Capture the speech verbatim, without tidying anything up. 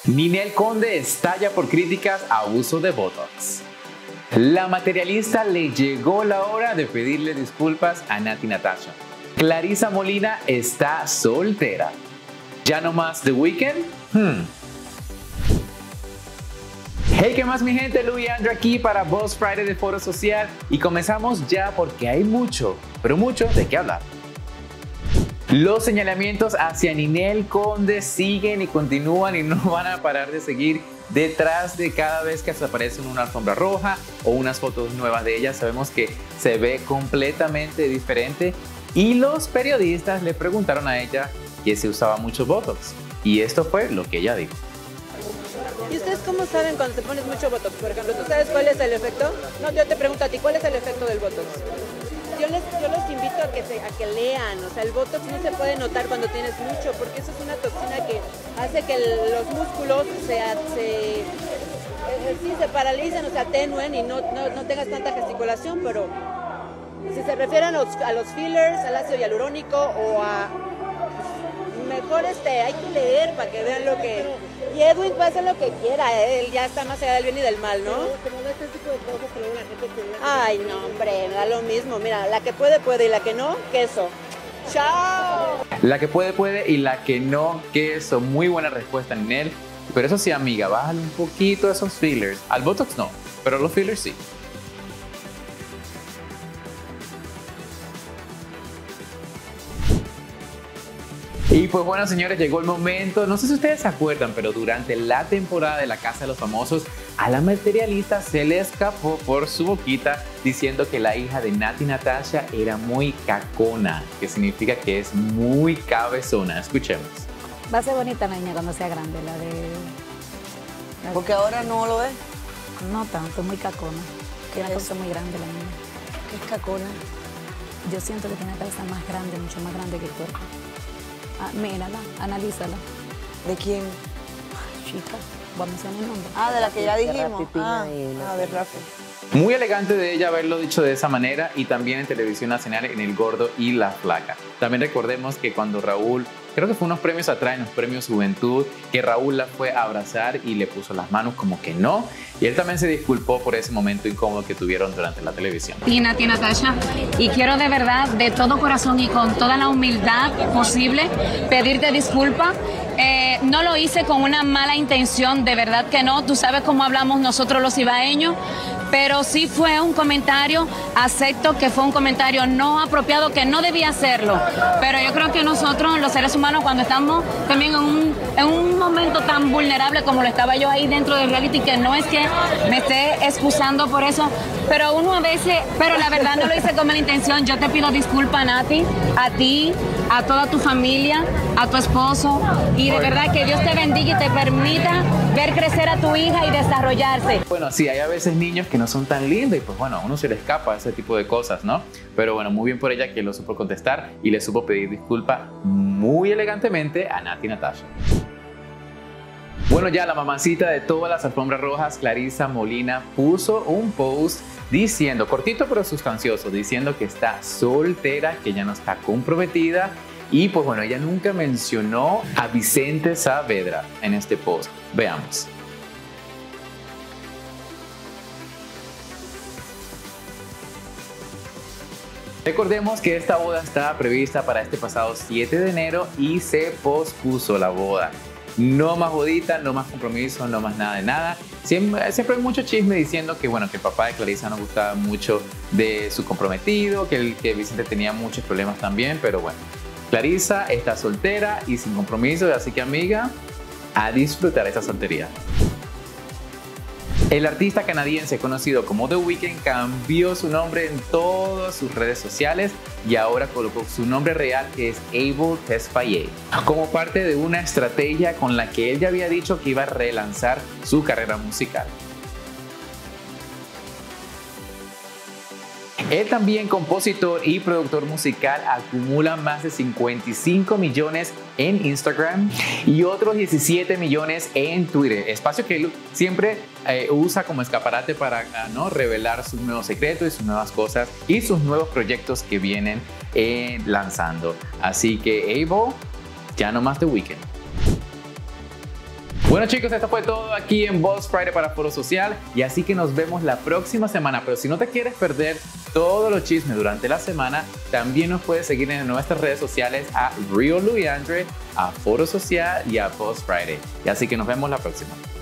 Ninel Conde estalla por críticas a uso de Botox. La materialista le llegó la hora de pedirle disculpas a Natti Natasha. Clarisa Molina está soltera. ¿Ya no más The Weeknd? Hmm. Hey, ¿qué más mi gente? Louis Andrew aquí para Boss Friday de Foro Social y comenzamos ya porque hay mucho, pero mucho de qué hablar. Los señalamientos hacia Ninel Conde siguen y continúan y no van a parar de seguir detrás de cada vez que se aparece en una alfombra roja o unas fotos nuevas de ella. Sabemos que se ve completamente diferente y los periodistas le preguntaron a ella que se usaba mucho Botox y esto fue lo que ella dijo. ¿Y ustedes cómo saben cuando te pones mucho Botox? Por ejemplo, ¿tú sabes cuál es el efecto? No, yo te pregunto a ti, ¿cuál es el efecto del Botox? Yo les, yo los invito a que, se, a que lean, o sea, el Botox no se puede notar cuando tienes mucho, porque eso es una toxina que hace que el, los músculos se, se, eh, sí, se paralicen o se atenúen y no, no, no tengas tanta gesticulación, pero si se refieren a los, a los fillers, al ácido hialurónico o a... Mejor este, hay que leer para que vean lo que... Y Edwin puede hacer lo que quiera, él ya está más allá del bien y del mal, ¿no? Como de este tipo de cosas que luego la gente te... Ay, no, hombre, da lo mismo. Mira, la que puede, puede y la que no, queso. ¡Chao! La que puede, puede y la que no, queso. Muy buena respuesta, Ninel. Pero eso sí, amiga, bájale un poquito esos fillers. Al Botox no, pero los fillers sí. Y pues bueno, señores, llegó el momento, no sé si ustedes se acuerdan, pero durante la temporada de La Casa de los Famosos, a la materialista se le escapó por su boquita diciendo que la hija de Natti Natasha era muy cacona, que significa que es muy cabezona. Escuchemos. Va a ser bonita la niña cuando sea grande, la de... La Porque ahora no lo es. No tanto, muy cacona. Tiene una cosa muy grande la niña. ¿Qué es cacona? Yo siento que tiene la cabeza más grande, mucho más grande que el cuerpo. Ah, mírala, analízala. ¿De quién? Ay, chica, vamos a mencionar el nombre. Ah, de la que ya De dijimos. Rafi Ah, Pina ah, de Rafi. Muy elegante de ella haberlo dicho de esa manera y también en televisión nacional en El Gordo y la Flaca. También recordemos que cuando Raúl, creo que fue unos premios atrás, en los premios Juventud, que Raúl la fue a abrazar y le puso las manos como que no. Y él también se disculpó por ese momento incómodo que tuvieron durante la televisión. Y Natti Natasha, y quiero de verdad, de todo corazón y con toda la humildad posible, pedirte disculpas. Eh, no lo hice con una mala intención, de verdad que no. Tú sabes cómo hablamos nosotros los ibaeños, pero sí fue un comentario, acepto que fue un comentario no apropiado, que no debía hacerlo. Pero yo creo que nosotros, los seres humanos, cuando estamos también en un, en un momento tan vulnerable como lo estaba yo ahí dentro del reality, que no es que me esté excusando por eso, pero uno a veces, pero la verdad no lo hice con mala intención. Yo te pido disculpas, Natti, a ti, a toda tu familia, a tu esposo, y de verdad que Dios te bendiga y te permita ver crecer a tu hija y desarrollarse. Bueno, sí, hay a veces niños que no son tan lindos y pues bueno, a uno se le escapa ese tipo de cosas, ¿no? Pero bueno, muy bien por ella que lo supo contestar y le supo pedir disculpa muy elegantemente a Natti Natasha. Bueno, ya la mamacita de todas las alfombras rojas, Clarisa Molina, puso un post diciendo, cortito pero sustancioso, diciendo que está soltera, que ya no está comprometida. Y pues bueno, ella nunca mencionó a Vicente Saavedra en este post. Veamos. Recordemos que esta boda estaba prevista para este pasado siete de enero y se pospuso la boda. No más bodita, no más compromiso, no más nada de nada. Siempre, siempre hay mucho chisme diciendo que, bueno, que el papá de Clarisa no gustaba mucho de su comprometido, que, el, que Vicente tenía muchos problemas también, pero bueno. Clarisa está soltera y sin compromiso, así que amiga, a disfrutar esa soltería. El artista canadiense conocido como The Weeknd cambió su nombre en todas sus redes sociales y ahora colocó su nombre real, que es Abel Tesfaye, como parte de una estrategia con la que él ya había dicho que iba a relanzar su carrera musical. Él también, compositor y productor musical, acumula más de cincuenta y cinco millones en Instagram y otros diecisiete millones en Twitter, espacio que él siempre eh, usa como escaparate para ¿no? revelar sus nuevos secretos y sus nuevas cosas y sus nuevos proyectos que vienen eh, lanzando. Así que Abel, ya no más The Weeknd. Bueno chicos, esto fue todo aquí en Boss Friday para Foro Social y así que nos vemos la próxima semana. Pero si no te quieres perder todos los chismes durante la semana, también nos puedes seguir en nuestras redes sociales a Real Luis Andre, a Foro Social y a Boss Friday. Y así que nos vemos la próxima.